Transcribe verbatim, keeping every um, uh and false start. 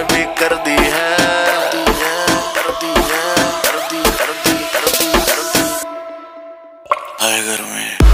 भी कर दी है, कर दी है, कर दी है, कर दी, कर दी, कर दी, कर दी। आए घर में